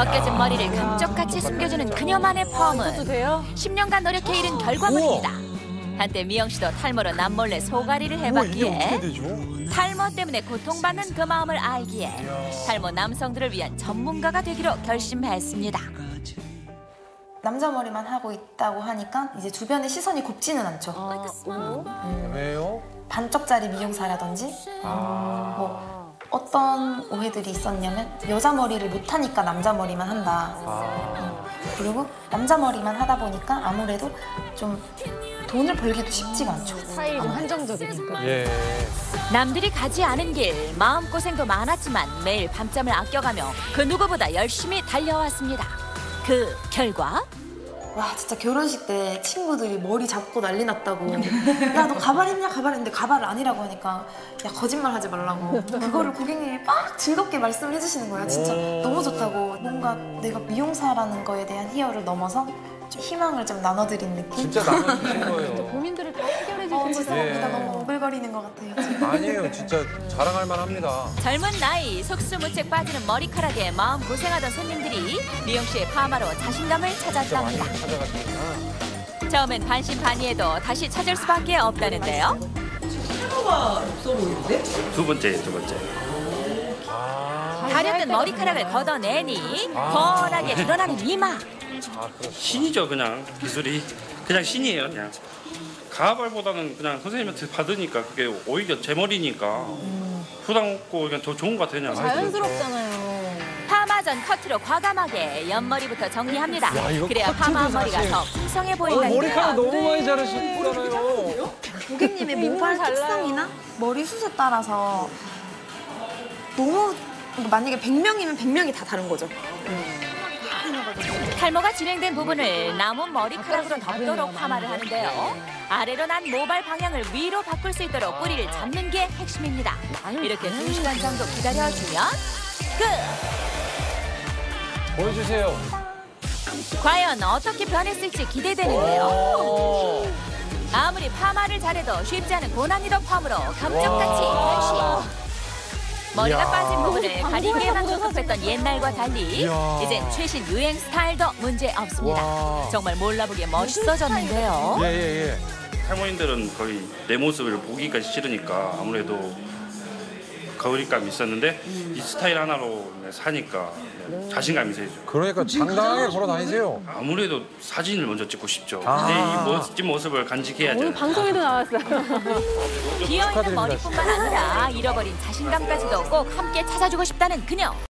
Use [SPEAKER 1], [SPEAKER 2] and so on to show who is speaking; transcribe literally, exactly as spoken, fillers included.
[SPEAKER 1] 벗겨진 머리를 감쪽같이 숨겨주는 그녀만의 펌은 십 년간 노력해 이룬 결과물입니다. 한때 미영 씨도 탈모로 남몰래 소가리를 해봤기에 탈모 때문에 고통받는 그 마음을 알기에 탈모 남성들을 위한 전문가가 되기로 결심했습니다.
[SPEAKER 2] 남자 머리만 하고 있다고 하니까 이제 주변의 시선이 곱지는 않죠.
[SPEAKER 3] 아,
[SPEAKER 2] 음,
[SPEAKER 3] 왜요?
[SPEAKER 2] 반쪽짜리 미용사라든지
[SPEAKER 3] 아.
[SPEAKER 2] 뭐 어떤 오해들이 있었냐면 여자 머리를 못하니까 남자 머리만 한다.
[SPEAKER 3] 아.
[SPEAKER 2] 음, 그리고 남자 머리만 하다 보니까 아무래도 좀 돈을 벌기도 쉽지가 않죠.
[SPEAKER 4] 스타일이 좀 한정적이니까.
[SPEAKER 3] 예.
[SPEAKER 1] 남들이 가지 않은 길, 마음고생도 많았지만 매일 밤잠을 아껴가며 그 누구보다 열심히 달려왔습니다. 그 결과
[SPEAKER 2] 와 진짜 결혼식 때 친구들이 머리 잡고 난리 났다고. 야 너 가발 했냐 가발 했는데 가발 아니라고 하니까 야 거짓말 하지 말라고. 그거를 고객님이 막 즐겁게 말씀을 해주시는 거예요. 진짜 너무 좋다고. 뭔가 내가 미용사라는 거에 대한 희열을 넘어서 좀 희망을 좀 나눠드린 느낌?
[SPEAKER 3] 진짜 나눠주신 거예요.
[SPEAKER 4] 고민들을 다 해결해
[SPEAKER 2] 어,
[SPEAKER 4] 주시는
[SPEAKER 2] 죄송합니다.
[SPEAKER 3] 예.
[SPEAKER 2] 너무 오글거리는 것 같아요.
[SPEAKER 3] 아니에요. 진짜 자랑할 만합니다.
[SPEAKER 1] 젊은 나이 속수무책 빠지는 머리카락에 마음고생하던 손님들이 미영 씨의 파마로 자신감을
[SPEAKER 3] 진짜 많이
[SPEAKER 1] 찾았답니다.
[SPEAKER 3] 찾아가시구나.
[SPEAKER 1] 처음엔 반신반의해도 다시 찾을 수밖에 없다는데요.
[SPEAKER 5] 탈모가 없어 보이는데?
[SPEAKER 6] 두 번째, 두 번째.
[SPEAKER 3] 아.
[SPEAKER 1] 가렸던 머리카락을 걷어내니
[SPEAKER 3] 아.
[SPEAKER 1] 뻔하게 드러나는 이마.
[SPEAKER 3] 아, 그렇죠.
[SPEAKER 6] 신이죠, 그냥 기술이. 그냥 신이에요, 그냥. 가발보다는 그냥 선생님한테 받으니까 그게 오히려 제 머리니까 부담 없고 그냥 더 좋은 것 같아요. 그냥.
[SPEAKER 4] 자연스럽잖아요.
[SPEAKER 1] 파마 전 커트로 과감하게 옆머리부터 정리합니다.
[SPEAKER 3] 야, 이거
[SPEAKER 1] 그래야
[SPEAKER 3] 커트도
[SPEAKER 1] 파마 머리가
[SPEAKER 3] 사실-
[SPEAKER 1] 더 풍성해
[SPEAKER 3] 어,
[SPEAKER 1] 보인다는데요.
[SPEAKER 3] 머리카락 너무 많이 자르시잖아요.
[SPEAKER 2] 고객님의 모발 특성이나 머리 숱에 따라서 너무 만약에 백 명이면 백 명이 다 다른 거죠.
[SPEAKER 1] 탈모가 진행된 부분을 남은 머리카락으로 덮도록 파마를 하는데요. 아래로 난 모발 방향을 위로 바꿀 수 있도록 뿌리를 잡는 게 핵심입니다. 이렇게 두 시간 정도 기다려주면 끝!
[SPEAKER 3] 보여주세요.
[SPEAKER 1] 과연 어떻게 변했을지 기대되는데요.
[SPEAKER 3] 오.
[SPEAKER 1] 아무리 파마를 잘해도 쉽지 않은 고난이도 펌으로 감쪽같이 변신. 머리가
[SPEAKER 3] 이야.
[SPEAKER 1] 빠진 부분을 가리개만 조급했던 옛날과 달리
[SPEAKER 3] 이야.
[SPEAKER 1] 이젠 최신 유행 스타일도 문제 없습니다.
[SPEAKER 3] 와.
[SPEAKER 1] 정말 몰라보기에 멋있어졌는데요.
[SPEAKER 3] 예, 예, 예.
[SPEAKER 6] 탈모인들은 거의 내 모습을 보기가 싫으니까 아무래도 거리감이 있었는데 이 스타일 하나로 사니까 자신감이 세죠.
[SPEAKER 3] 그러니까 당당하게 걸어 다니세요.
[SPEAKER 6] 아무래도 사진을 먼저 찍고 싶죠.
[SPEAKER 3] 아.
[SPEAKER 6] 내 이 멋진 모습을 간직해야죠.
[SPEAKER 4] 오늘 방송에도 나왔어요.
[SPEAKER 1] 비어있는
[SPEAKER 3] 축하드립니다.
[SPEAKER 1] 머리뿐만 아니라 잃어버린 자신감까지도 꼭 함께 찾아주고 싶다는 그녀.